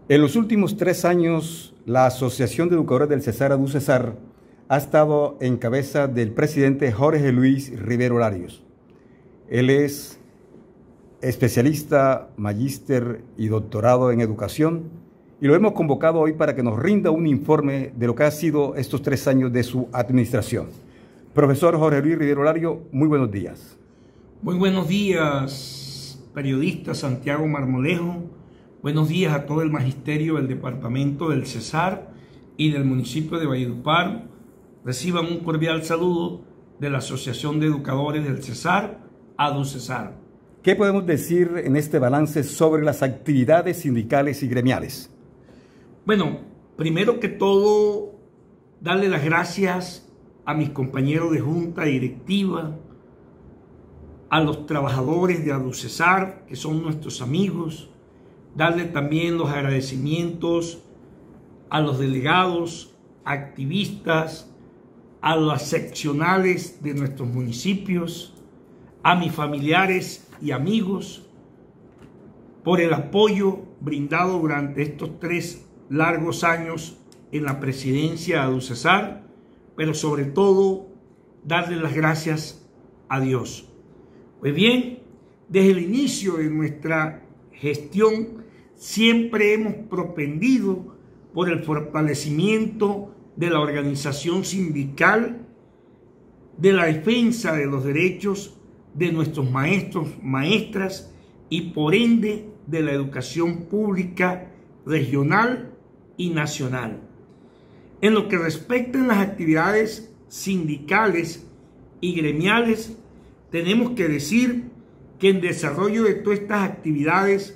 En los últimos 3 años, la Asociación de Educadores del Cesar ADUCESAR ha estado en cabeza del presidente Jorge Luis Rivero Larios. Él es especialista, magíster y doctorado en educación, y lo hemos convocado hoy para que nos rinda un informe de lo que ha sido estos 3 años de su administración. Profesor Jorge Luis Rivero Larios, muy buenos días. Muy buenos días, periodista Santiago Marmolejo. Buenos días a todo el magisterio del departamento del Cesar y del municipio de Valledupar. Reciban un cordial saludo de la Asociación de Educadores del Cesar, ADUCESAR. ¿Qué podemos decir en este balance sobre las actividades sindicales y gremiales? Bueno, primero que todo, darle las gracias a mis compañeros de junta directiva, a los trabajadores de ADUCESAR, que son nuestros amigos, darle también los agradecimientos a los delegados, activistas, a las seccionales de nuestros municipios, a mis familiares y amigos, por el apoyo brindado durante estos 3 largos años en la presidencia de ADUCESAR, pero sobre todo darle las gracias a Dios. Pues bien, desde el inicio de nuestra gestión siempre hemos propendido por el fortalecimiento de la organización sindical, de la defensa de los derechos de nuestros maestros, maestras y por ende de la educación pública regional y nacional. En lo que respecta a las actividades sindicales y gremiales, tenemos que decir que en desarrollo de todas estas actividades,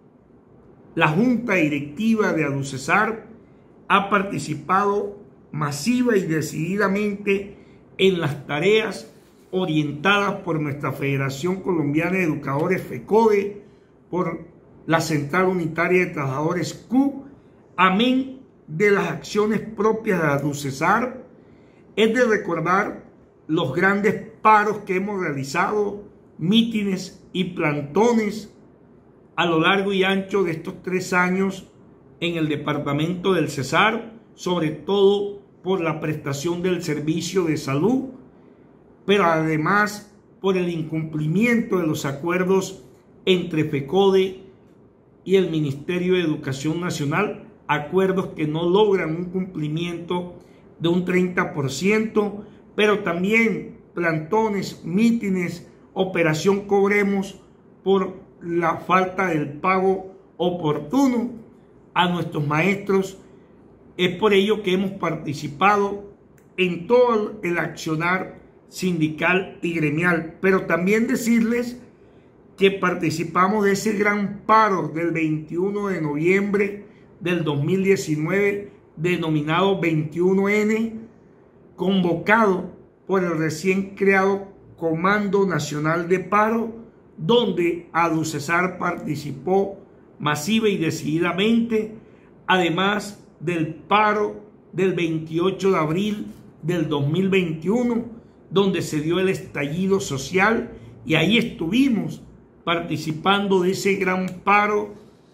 la Junta Directiva de ADUCESAR ha participado masiva y decididamente en las tareas orientadas por nuestra Federación Colombiana de Educadores FECODE, por la Central Unitaria de Trabajadores CUT, amén de las acciones propias de ADUCESAR. Es de recordar los grandes paros que hemos realizado, mítines y plantones a lo largo y ancho de estos 3 años en el departamento del Cesar, sobre todo por la prestación del servicio de salud, pero además por el incumplimiento de los acuerdos entre FECODE y el Ministerio de Educación Nacional, acuerdos que no logran un cumplimiento de un 30%, pero también plantones, mítines, Operación Cobremos por la falta del pago oportuno a nuestros maestros. Es por ello que hemos participado en todo el accionar sindical y gremial, pero también decirles que participamos de ese gran paro del 21 de noviembre del 2019, denominado 21N, convocado por el recién creado Comando Nacional de Paro, donde ADUCESAR participó masiva y decididamente, además del paro del 28 de abril del 2021, donde se dio el estallido social, y ahí estuvimos participando de ese gran paro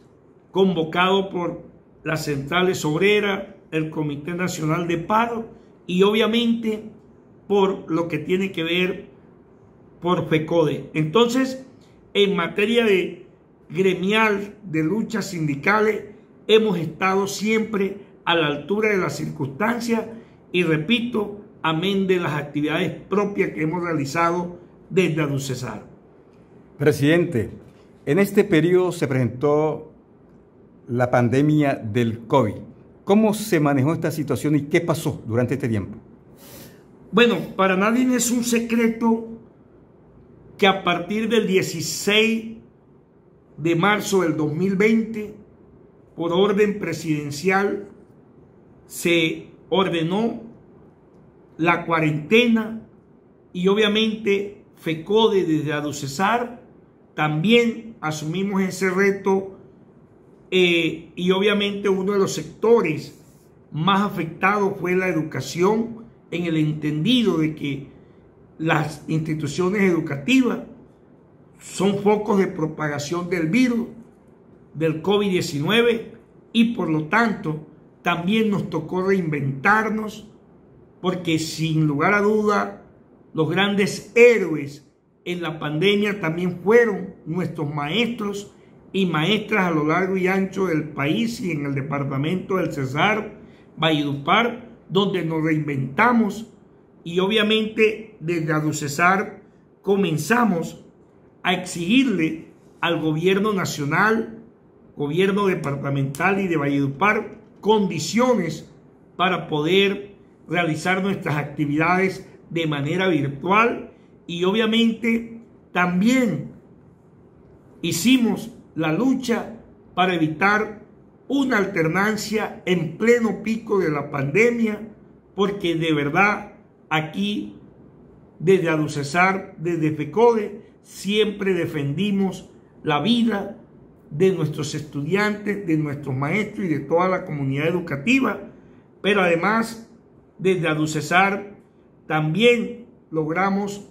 convocado por las centrales obreras, el Comité Nacional de Paro y obviamente por lo que tiene que ver por FECODE. Entonces, en materia de gremial, de luchas sindicales, hemos estado siempre a la altura de las circunstancias y repito, amén de las actividades propias que hemos realizado desde ADUCESAR. Presidente, en este periodo se presentó la pandemia del COVID. ¿Cómo se manejó esta situación y qué pasó durante este tiempo? Bueno, para nadie es un secreto que a partir del 16 de marzo del 2020, por orden presidencial, se ordenó la cuarentena y obviamente FECODE desde ADUCESAR también asumimos ese reto y obviamente uno de los sectores más afectados fue la educación, en el entendido de que las instituciones educativas son focos de propagación del virus, del COVID-19, y por lo tanto también nos tocó reinventarnos, porque sin lugar a duda los grandes héroes en la pandemia también fueron nuestros maestros y maestras a lo largo y ancho del país y en el departamento del Cesar, Valledupar, donde nos reinventamos y obviamente desde ADUCESAR comenzamos a exigirle al gobierno nacional, gobierno departamental y de Valledupar condiciones para poder realizar nuestras actividades de manera virtual, y obviamente también hicimos la lucha para evitar una alternancia en pleno pico de la pandemia, porque de verdad aquí desde ADUCESAR, desde FECODE, siempre defendimos la vida de nuestros estudiantes, de nuestros maestros y de toda la comunidad educativa, pero además desde ADUCESAR también logramos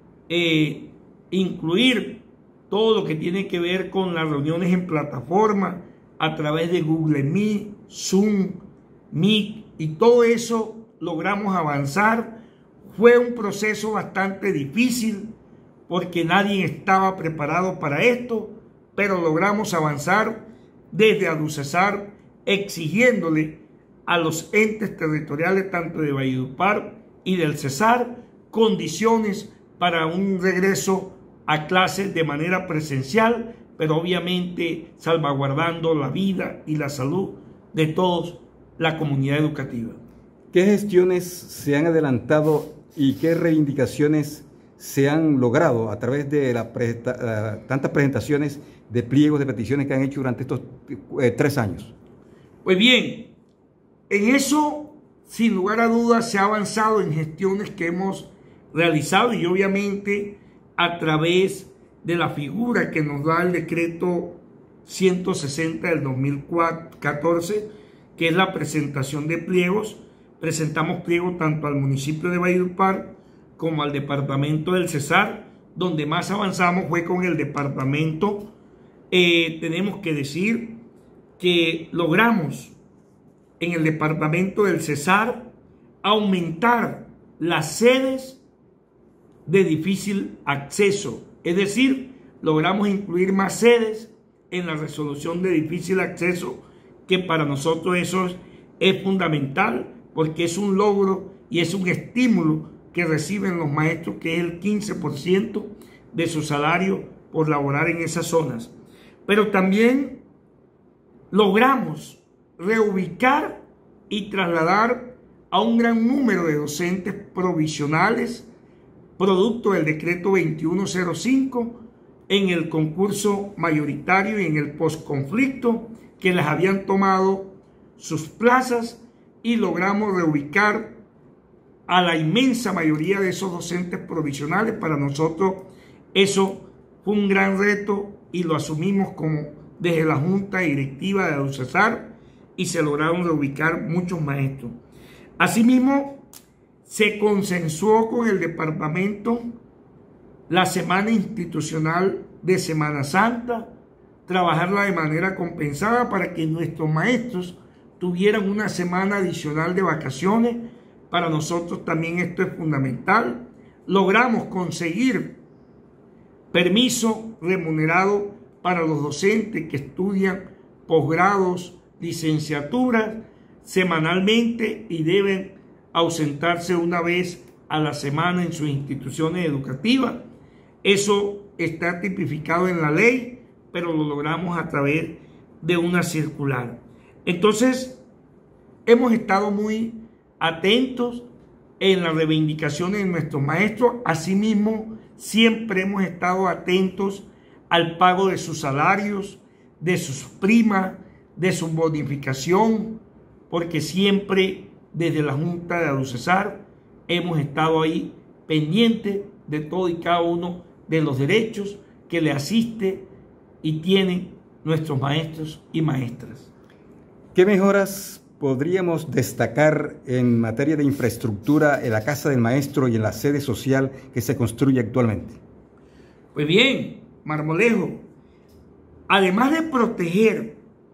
incluir todo lo que tiene que ver con las reuniones en plataforma a través de Google Meet, Zoom, Meet, y todo eso logramos avanzar. Fue un proceso bastante difícil porque nadie estaba preparado para esto, pero logramos avanzar desde ADUCESAR exigiéndole a los entes territoriales tanto de Valledupar y del Cesar condiciones para un regreso a clases de manera presencial, pero obviamente salvaguardando la vida y la salud de toda la comunidad educativa. ¿Qué gestiones se han adelantado y qué reivindicaciones se han logrado a través de tantas presentaciones de pliegos de peticiones que han hecho durante estos 3 años? Pues bien, en eso, sin lugar a dudas, se ha avanzado en gestiones que hemos realizado y obviamente a través de la figura que nos da el decreto 160 del 2014, que es la presentación de pliegos. Presentamos pliegos tanto al municipio de Valledupar como al departamento del Cesar. Donde más avanzamos fue con el departamento. Tenemos que decir que logramos en el departamento del Cesar aumentar las sedes de difícil acceso, es decir, logramos incluir más sedes en la resolución de difícil acceso, que para nosotros eso es fundamental, porque es un logro y es un estímulo que reciben los maestros, que es el 15% de su salario por laborar en esas zonas. Pero también logramos reubicar y trasladar a un gran número de docentes provisionales, producto del decreto 2105, en el concurso mayoritario y en el posconflicto, que les habían tomado sus plazas, y logramos reubicar a la inmensa mayoría de esos docentes provisionales. Para nosotros eso fue un gran reto y lo asumimos como desde la Junta Directiva de ADUCESAR, y se lograron reubicar muchos maestros. Asimismo, se consensuó con el departamento la semana institucional de Semana Santa, trabajarla de manera compensada para que nuestros maestros tuvieran una semana adicional de vacaciones. Para nosotros también esto es fundamental. Logramos conseguir permiso remunerado para los docentes que estudian posgrados, licenciaturas semanalmente y deben ausentarse una vez a la semana en sus instituciones educativas. Eso está tipificado en la ley, pero lo logramos a través de una circular. Entonces, hemos estado muy atentos en las reivindicaciones de nuestros maestros. Asimismo, siempre hemos estado atentos al pago de sus salarios, de sus primas, de su bonificación, porque siempre desde la Junta de ADUCESAR hemos estado ahí pendientes de todo y cada uno de los derechos que le asiste y tienen nuestros maestros y maestras. ¿Qué mejoras podríamos destacar en materia de infraestructura en la Casa del Maestro y en la sede social que se construye actualmente? Pues bien, Marmolejo, además de proteger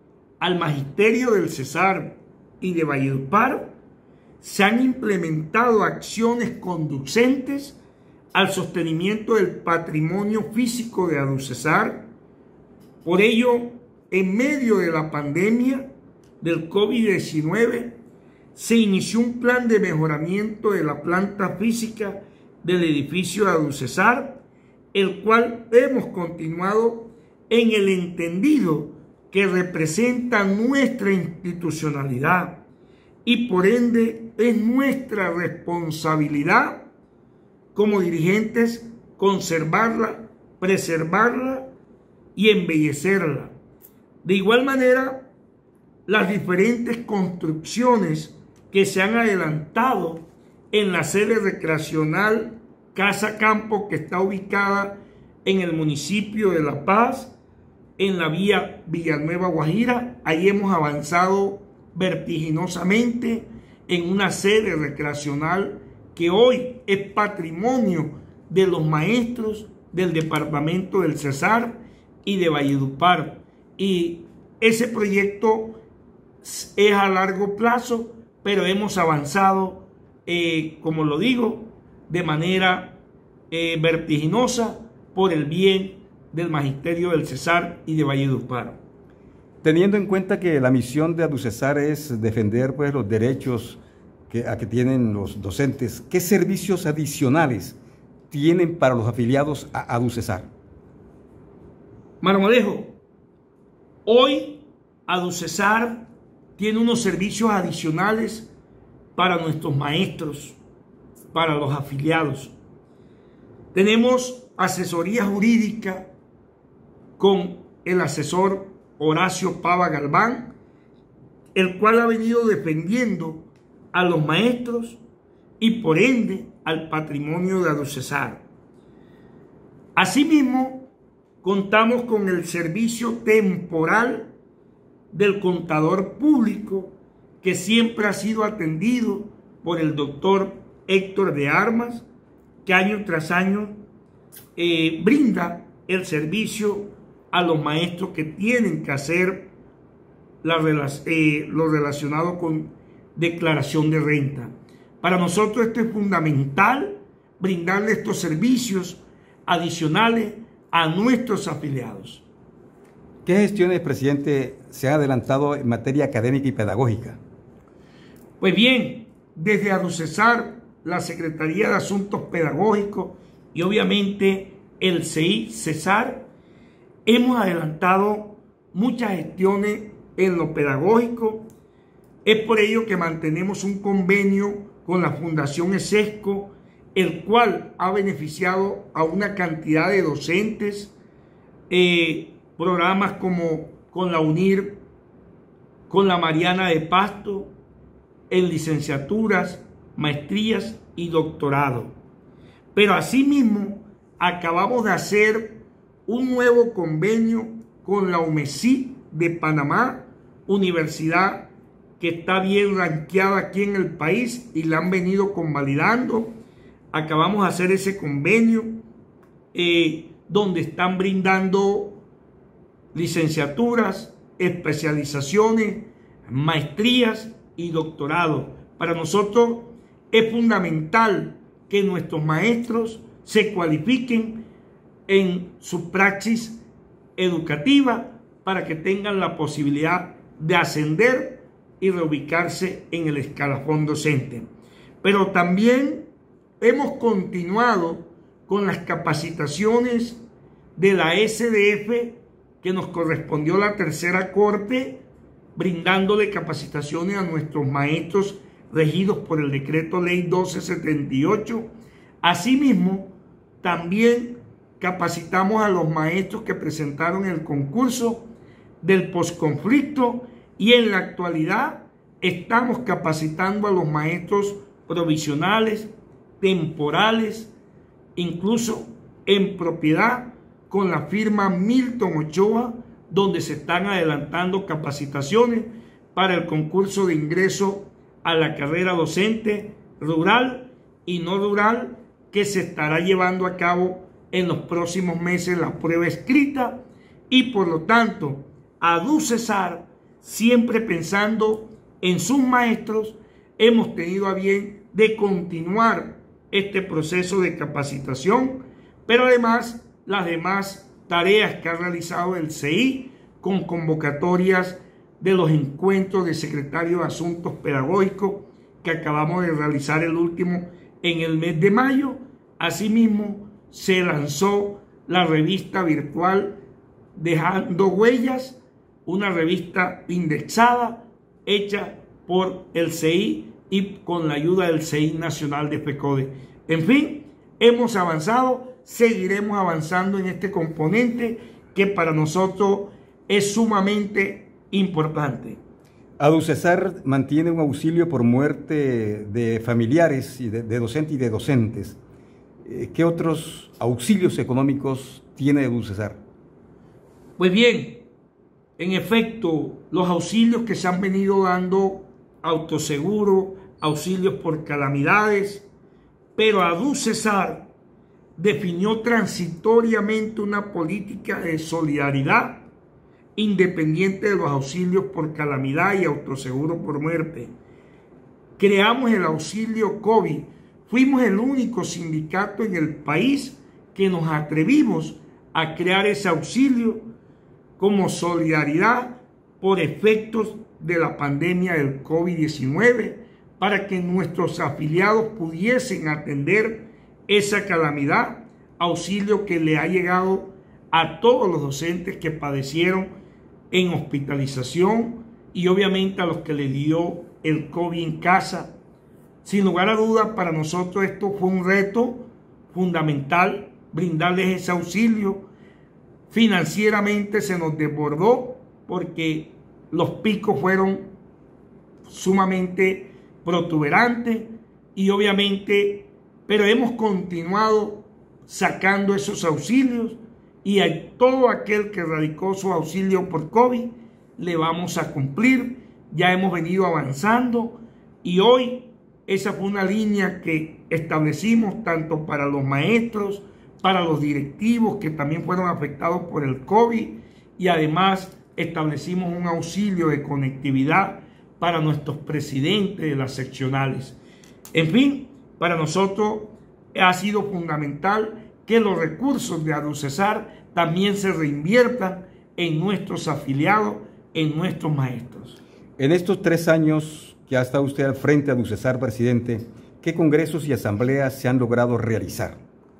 al magisterio del Cesar y de Valledupar, se han implementado acciones conducentes al sostenimiento del patrimonio físico de ADUCESAR. Por ello, en medio de la pandemia del COVID-19, se inició un plan de mejoramiento de la planta física del edificio de ADUCESAR, el cual hemos continuado en el entendido que representa nuestra institucionalidad y por ende es nuestra responsabilidad como dirigentes conservarla, preservarla y embellecerla. De igual manera, las diferentes construcciones que se han adelantado en la sede recreacional Casa Campo, que está ubicada en el municipio de La Paz, en la vía Villanueva Guajira. Ahí hemos avanzado vertiginosamente en una sede recreacional que hoy es patrimonio de los maestros del departamento del Cesar y de Valledupar. Y ese proyecto es a largo plazo, pero hemos avanzado, como lo digo, de manera vertiginosa por el bien del magisterio del Cesar y de Valledupar. Teniendo en cuenta que la misión de ADUCESAR es defender pues, los derechos que tienen los docentes, ¿qué servicios adicionales tienen para los afiliados a ADUCESAR? Marmolejo, hoy ADUCESAR tiene unos servicios adicionales para nuestros maestros, para los afiliados. Tenemos asesoría jurídica con el asesor Horacio Pava Galván, el cual ha venido defendiendo a los maestros y por ende al patrimonio de ADUCESAR. Asimismo, contamos con el servicio temporal del contador público, que siempre ha sido atendido por el doctor Héctor de Armas, que año tras año brinda el servicio a los maestros que tienen que hacer lo relacionado con declaración de renta. Para nosotros esto es fundamental, brindarle estos servicios adicionales a nuestros afiliados. ¿Qué gestiones, presidente, se han adelantado en materia académica y pedagógica? Pues bien, desde ADUCESAR, la Secretaría de Asuntos Pedagógicos y obviamente el CEI Cesar, hemos adelantado muchas gestiones en lo pedagógico. Es por ello que mantenemos un convenio con la Fundación ESESCO, el cual ha beneficiado a una cantidad de docentes, programas como con la UNIR, con la Mariana de Pasto, en licenciaturas, maestrías y doctorado. Pero asimismo, acabamos de hacer un nuevo convenio con la UMESI de Panamá, universidad que está bien ranqueada aquí en el país y la han venido convalidando. Acabamos de hacer ese convenio donde están brindando licenciaturas, especializaciones, maestrías y doctorado. Para nosotros es fundamental que nuestros maestros se cualifiquen en su praxis educativa para que tengan la posibilidad de ascender y reubicarse en el escalafón docente. Pero también hemos continuado con las capacitaciones de la SDF, que nos correspondió la tercera corte, brindándole capacitaciones a nuestros maestros regidos por el decreto ley 1278. Asimismo, también capacitamos a los maestros que presentaron el concurso del posconflicto y en la actualidad estamos capacitando a los maestros provisionales, temporales, incluso en propiedad, con la firma Milton Ochoa, donde se están adelantando capacitaciones para el concurso de ingreso a la carrera docente rural y no rural, que se estará llevando a cabo en los próximos meses la prueba escrita, y por lo tanto ADUCESAR siempre pensando en sus maestros, hemos tenido a bien de continuar este proceso de capacitación, pero además las demás tareas que ha realizado el CEI con convocatorias de los encuentros de secretarios de Asuntos Pedagógicos que acabamos de realizar el último en el mes de mayo. Asimismo, se lanzó la revista virtual Dejando Huellas, una revista indexada hecha por el CEI y con la ayuda del CEI Nacional de FECODE. En fin, hemos avanzado, seguiremos avanzando en este componente que para nosotros es sumamente importante. ADUCESAR mantiene un auxilio por muerte de familiares y de docentes y de docentes. ¿Qué otros auxilios económicos tiene ADUCESAR? Pues bien, en efecto, los auxilios que se han venido dando, autoseguro, auxilios por calamidades, pero ADUCESAR definió transitoriamente una política de solidaridad independiente de los auxilios por calamidad y autoseguro por muerte. Creamos el auxilio COVID. Fuimos el único sindicato en el país que nos atrevimos a crear ese auxilio como solidaridad por efectos de la pandemia del COVID-19 para que nuestros afiliados pudiesen atender esa calamidad, auxilio que le ha llegado a todos los docentes que padecieron en hospitalización y obviamente a los que le dio el COVID en casa. Sin lugar a dudas, para nosotros esto fue un reto fundamental, brindarles ese auxilio. Financieramente se nos desbordó porque los picos fueron sumamente protuberantes y obviamente, pero hemos continuado sacando esos auxilios y a todo aquel que radicó su auxilio por COVID le vamos a cumplir. Ya hemos venido avanzando y hoy esa fue una línea que establecimos tanto para los maestros, para los directivos que también fueron afectados por el COVID y además establecimos un auxilio de conectividad para nuestros presidentes de las seccionales. En fin, para nosotros ha sido fundamental que los recursos de ADUCESAR también se reinviertan en nuestros afiliados, en nuestros maestros. En estos 3 años que ha estado usted al frente de ADUCESAR, presidente, ¿qué congresos y asambleas se han logrado realizar?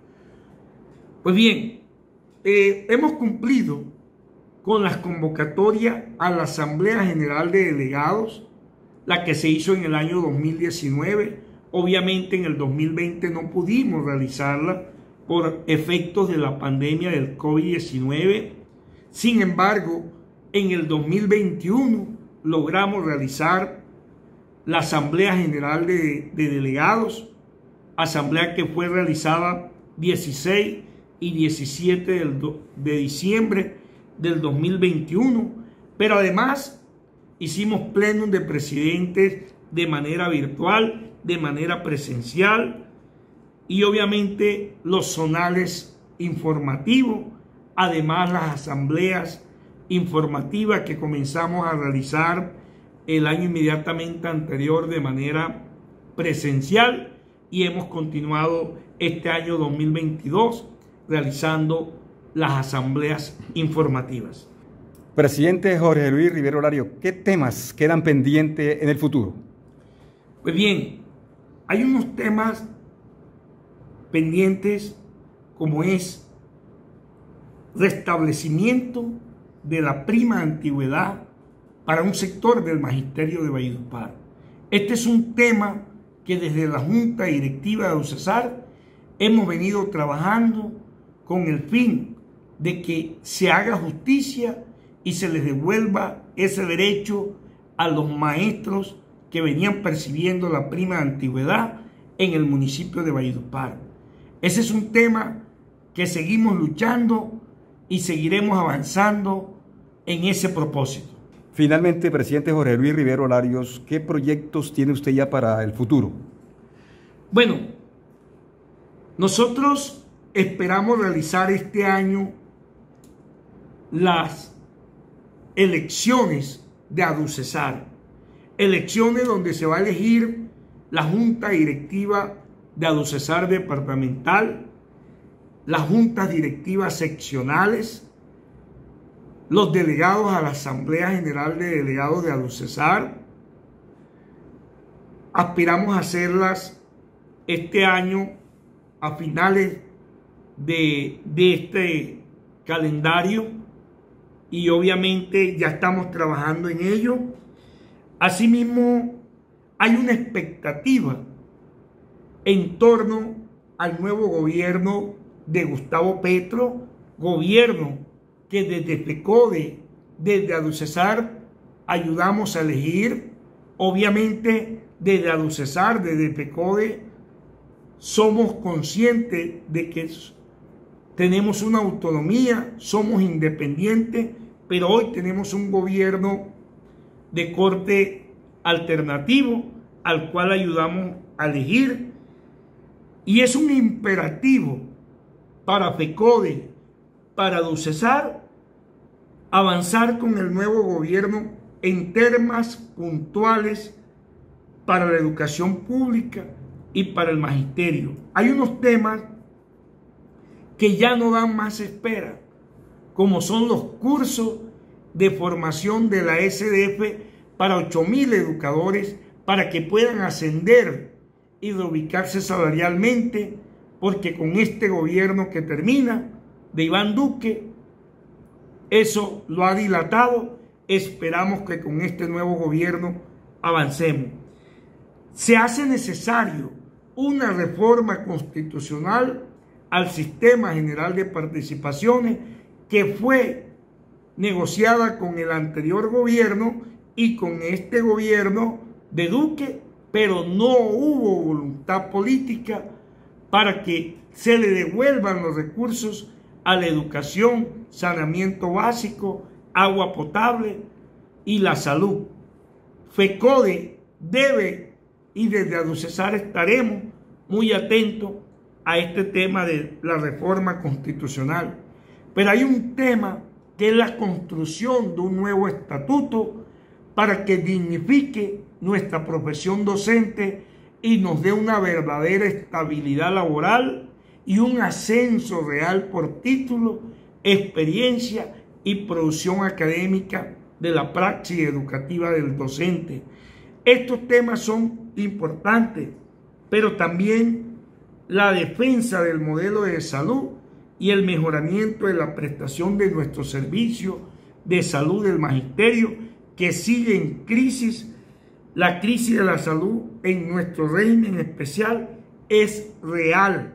Pues bien, hemos cumplido con las convocatorias a la Asamblea General de Delegados, la que se hizo en el año 2019. Obviamente en el 2020 no pudimos realizarla por efectos de la pandemia del COVID-19. Sin embargo, en el 2021 logramos realizar la Asamblea General de Delegados, asamblea que fue realizada 16 y 17 de diciembre del 2021, pero además hicimos plenum de presidentes de manera virtual, de manera presencial y obviamente los zonales informativos, además las asambleas informativas que comenzamos a realizar el año inmediatamente anterior de manera presencial y hemos continuado este año 2022 realizando las asambleas informativas. Presidente Jorge Luis Rivero Lario, ¿qué temas quedan pendientes en el futuro? Pues bien, hay unos temas pendientes como es restablecimiento de la prima de antigüedad para un sector del magisterio de Valledupar. Este es un tema que desde la Junta Directiva de ADUCESAR hemos venido trabajando con el fin de que se haga justicia y se les devuelva ese derecho a los maestros que venían percibiendo la prima de antigüedad en el municipio de Valledupar. Ese es un tema que seguimos luchando y seguiremos avanzando en ese propósito. Finalmente, presidente Jorge Luis Rivero Larios, ¿qué proyectos tiene usted ya para el futuro? Bueno, nosotros esperamos realizar este año las elecciones de ADUCESAR. Elecciones donde se va a elegir la junta directiva de ADUCESAR departamental, las juntas directivas seccionales, los delegados a la Asamblea General de Delegados de ADUCESAR. Aspiramos a hacerlas este año a finales de este calendario y obviamente ya estamos trabajando en ello. Asimismo, hay una expectativa en torno al nuevo gobierno de Gustavo Petro, gobierno que desde FECODE, desde ADUCESAR, ayudamos a elegir. Obviamente, desde ADUCESAR, desde FECODE, somos conscientes de que tenemos una autonomía, somos independientes, pero hoy tenemos un gobierno de corte alternativo al cual ayudamos a elegir, y es un imperativo para FECODE, para ADUCESAR, avanzar con el nuevo gobierno en temas puntuales para la educación pública y para el magisterio. Hay unos temas que ya no dan más espera, como son los cursos de formación de la SDF para 8.000 educadores para que puedan ascender y reubicarse salarialmente, porque con este gobierno que termina de Iván Duque, eso lo ha dilatado. Esperamos que con este nuevo gobierno avancemos. Se hace necesario una reforma constitucional al Sistema General de Participaciones que fue negociada con el anterior gobierno y con este gobierno de Duque, pero no hubo voluntad política para que se le devuelvan los recursos a la educación, saneamiento básico, agua potable y la salud. FECODE debe, y desde ADUCESAR estaremos muy atentos a este tema de la reforma constitucional. Pero hay un tema que es la construcción de un nuevo estatuto para que dignifique nuestra profesión docente y nos dé una verdadera estabilidad laboral y un ascenso real por título, experiencia y producción académica de la praxis educativa del docente. Estos temas son importantes, pero también la defensa del modelo de salud y el mejoramiento de la prestación de nuestro servicio de salud del magisterio, que sigue en crisis. La crisis de la salud en nuestro régimen especial es real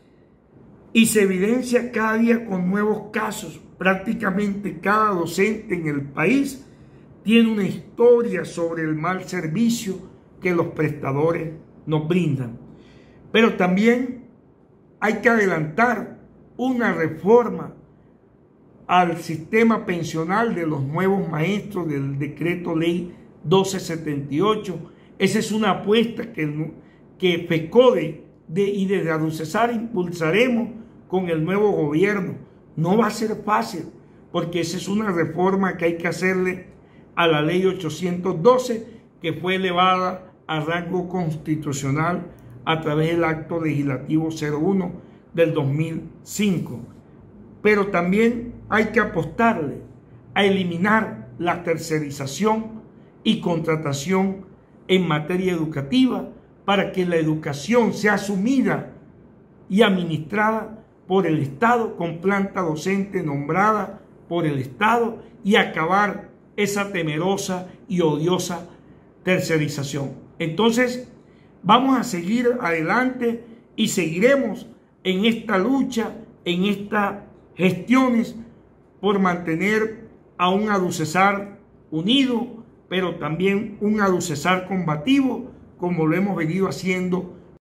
y se evidencia cada día con nuevos casos. Prácticamente cada docente en el país tiene una historia sobre el mal servicio que los prestadores nos brindan. Pero también hay que adelantar una reforma al sistema pensional de los nuevos maestros del decreto ley 1278. Esa es una apuesta que FECODE y desde ADUCESAR impulsaremos con el nuevo gobierno. No va a ser fácil, porque esa es una reforma que hay que hacerle a la ley 812, que fue elevada a rango constitucional a través del acto legislativo 01 del 2005. Pero también hay que apostarle a eliminar la tercerización y contratación en materia educativa para que la educación sea asumida y administrada por el Estado, con planta docente nombrada por el Estado, y acabar esa temerosa y odiosa tercerización. Entonces, vamos a seguir adelante y seguiremos en esta lucha, en estas gestiones por mantener a un ADUCESAR unido, pero también un ADUCESAR combativo, como lo hemos venido haciendo